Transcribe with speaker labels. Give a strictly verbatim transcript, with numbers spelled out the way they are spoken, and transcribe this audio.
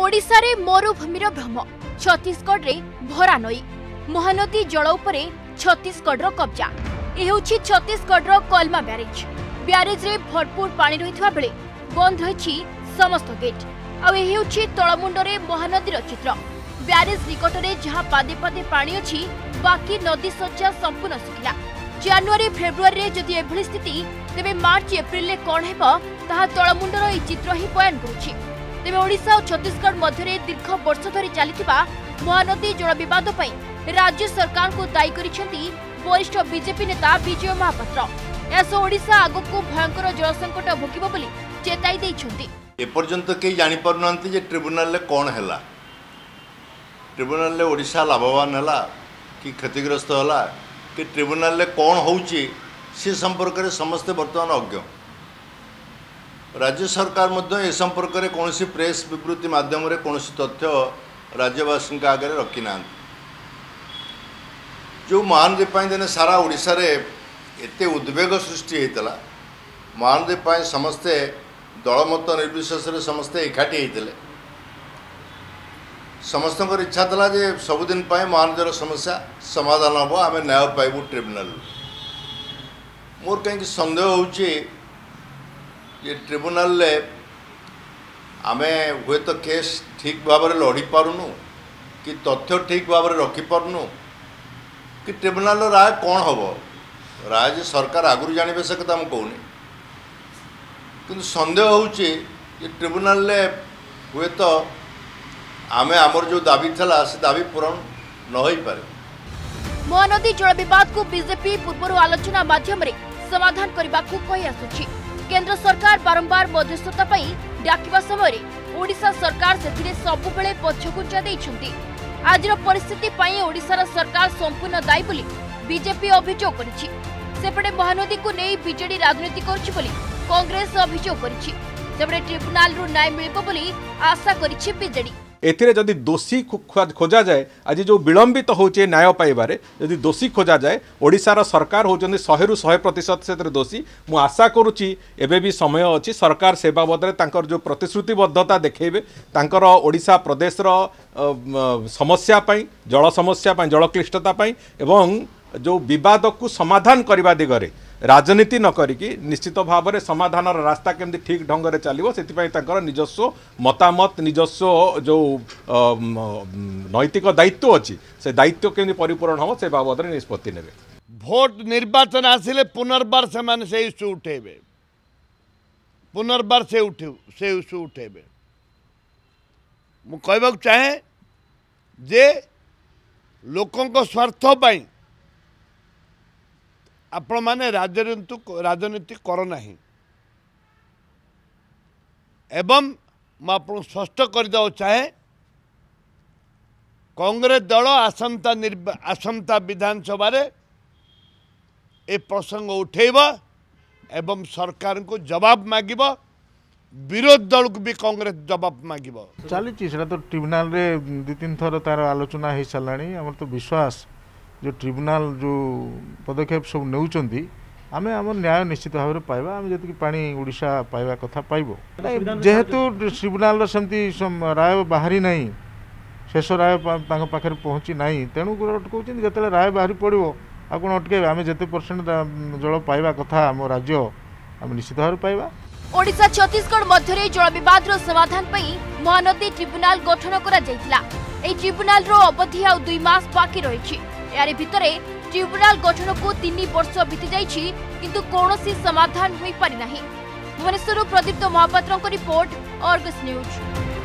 Speaker 1: ओडिशा रे मरुभूमिर भ्रम, छत्तीसगढ़ रे भरा नई, महानदी जल उपरे छत्तीसगढ़ रो कब्जा। ए होछि छत्तीसगढ़ रो कलमा ब्यारेज। ब्यारेज रे भरपूर पानी रहितबा बेले बंद रहिछि समस्त गेट। आ ए होछि तळमुंड रे महानदी रो चित्र। ब्यारेज निकट रे जहां पादे पादे पानी अछि, बाकी नदी सज्जा संपूर्ण सुखिला। जनवरी फेब्रुआरी रे जदि एभली स्थिति, तेबे मार्च एप्रिल रे कोन हेबो ताहा तळमुंडर ए चित्र ही बयान करुछि। तेबे ओडिशा और छत्तीसगढ़ मध्य दीर्घ वर्ष धरी चलिथिबा महानदी जल विवाद पई राज्य सरकार को दायी करिसेंती वरिष्ठ बीजेपी नेता विजय महापात्र। एसो ओडिशा आगको भयंकर जल संकट भोगिबो बोली चेताई दैछंती।
Speaker 2: एपर्यंत केही जानि परनांती जे ट्रिब्यूनल ले कोन हैला, ट्रिब्यूनल ले ओडिशा लाभवान हैला कि क्षतिग्रस्त हैला कि ट्रिब्यूनल ले कोन होउची से संपर्क रे समस्त वर्तमान अज्ञ। राज्य सरकार मध्य ए संपर्क रे कोनसी प्रेस विवृत्ति माध्यम रे कोनसी तथ्य राज्यवासी के आगे रखी ना। जो महानदी देने सारा ओडिशा रे एते उद्वेग सृष्टि होता, महानदी समस्ते दलमत निर्विशेष समस्ते एकाठी होते। समस्त इच्छा था जे सबुदिन महानदीर समस्या समाधान हम, आम न्याय पाइबू ट्रिब्यूनल। मोर कहीं सन्देह होउची जे ट्रिब्यूनल ले आमे हुए तो केस ठीक भाव में लड़ी पारुनु कि तथ्य ठीक भाव में रखी पारुनु कि ट्रिब्यूनल राय कौन हम। राय जे सरकार आगुरी जानवे से कथा मुझे कहूनी, कि सन्देह होउची जे ट्रिब्यूनल ले हुए तो आमे आमर जो दाबी थला से दाबी पूरण न होई पारे।
Speaker 1: महानदी जल विवाद को बीजेपी पूर्व आलोचना माध्यम रे समाधान करबा को कहि आसुची। केंद्र सरकार बारंबार मध्यस्थता पई डाकिबा समय ओडिशा सरकार सेथिरे सबु बेले पछकुंचा दैछंती। आजिर परिस्थिति पई ओडिशार सरकार संपूर्ण दायी बोली बीजेपी अभियोग करिछि। सेपटे महानदी को नै बीजेडी राजनीति करछि बोली कांग्रेस अभियोग करिछि। सेपटे ट्रिब्यूनल रु न्याय मिलिबो बोली आशा करिछि बीजेडी।
Speaker 3: एथिरे जदि दोषी खोजा जाए, आज जो विलंबित होचे न्याय पाइबारे जदि दोषी खोजा जाए, ओडिशार सरकार होचंदी सौ रु सौ प्रतिशत से दोषी। मु आशा करुच्ची एबे भी समय अच्छी सरकार से बाबद तांकर जो प्रतिश्रुतिबद्धता देखेबे, तांकर ओडिशा प्रदेश रो समस्या पई, जल समस्या पई, जल क्लिष्टता पई एवं जो विवाद को समाधान करबा दिगरे राजनीति न करिकी निश्चित भाव में समाधान रास्ता केमती ठीक ढंग से चलो, से निजस्व मतामत, निजस्व जो नैतिक दायित्व अच्छी से दायित्व केमती परिपूर्ण हम से बाबद निष्पत्ति ने।
Speaker 4: भोट निर्वाचन आसिले पुनर्बार से इश्यू उठेबे, पुनर्बार से उठे से इश्यू उठेबे। मु कहबा चाहे जे लोकों को स्वार्थ पाई आपण माने राजनीति राजनीति कर नहीं। एवं मुझे स्पष्ट करदे चाहे कांग्रेस दल आसंता आसंता विधानसभा रे ए प्रसंग उठेब एवं सरकार को जवाब मागिब, विरोध दल को भी कांग्रेस जवाब मागिब।
Speaker 5: चली तो ट्रिब्यूनल रे दु तीन थर तार आलोचना हो साराणी। आम तो विश्वास जो ट्रिब्यूनल जो पदक्षेप सब नौचंदी आमे आम न्याय निश्चित भाव में पाइबा। आम जी पानी ओडिशा पाइबा कथा पाइबो, जेहेतु ट्रिब्यूनल सेमती राय बाहरी नहीं, शेष राय पाखे पहुँची नहीं, तेणु कहते जिते राय बाहरी पड़ो आ कौन अटके आम जिते परसेंट जल पाइबा कथा आम राज्य आम निश्चित भाव में पाइबा।
Speaker 1: ओडिशा छत्तीसगढ़ मध्य जल विवाद समाधान पई महानदी ट्रिब्यूनल गठन करा जायतिला। एई ट्रिब्यूनल रो अवधि आ दुई मास बाकी रहिछि। यारे भितरे ट्रिब्यूनल गठन को तीन वर्ष बीती जाइछि, किंतु कौनसी समाधान होई पारि नाही। भुवनेश्वर प्रदीप्त महापात्र रिपोर्ट, अर्गस न्यूज।